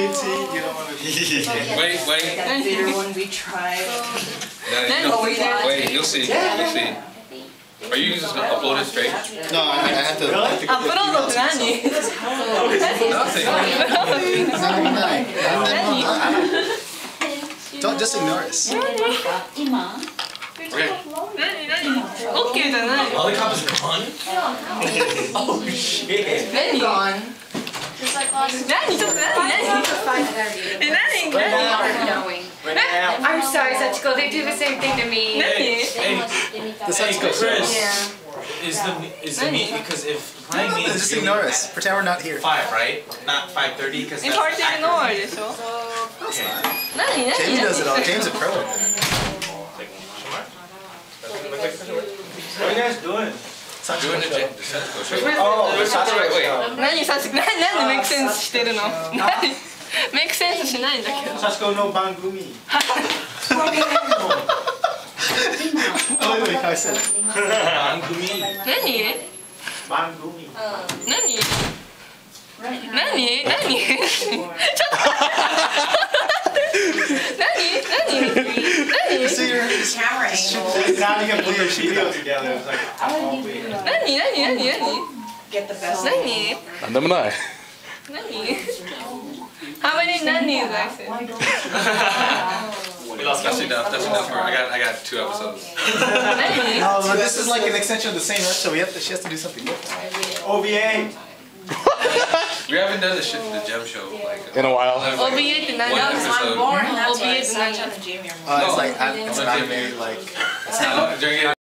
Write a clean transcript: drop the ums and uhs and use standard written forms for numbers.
You don't want to be. Wait. That theater one we tried. Wait, you'll see. You'll see. Are you just gonna upload it straight? No, I have to. Uploadって何？ Don't just ignore us. Okay. OK じゃない。 Lollipop is gone? Oh shit. 何？ Gone. 何？ちょっと何？え、何？何？ I'm sorry, Sachiko. They do the same thing to me. 何？ Chris. Yeah. Is the meet because if playing me Just ignore us. Pretend we're not here. 5, right? Not 5:30 because that's パーティーのあれでしょ？ okay. 何？ James does it all. James a pro at that. What are you guys doing? Doing the show. Oh, That's right. Wait. 何さしなんでメイクセンスしてるの？何？メイクセンスしないんだけど。 Sachiko no Bangumi. Oh, wait, how I said it. Bangumi. 何？ Bangumi. 何？何？何？ちょっと。何？ So you're Camera Now you can put your video together. It's like, oh, wait. 何？ Get the best. 何？ なんでもない。 何？How many nannies I said? That's enough. That's enough. I got 2 episodes. No, but this is like an extension of the same episode. She has to do something different. OVA. We haven't done this shit in the gem show like In a while. OVA って何？ One episode. Born. That's why OVA って何？ Sacha and Jamie are It's like it's an anime, like it's not. During it,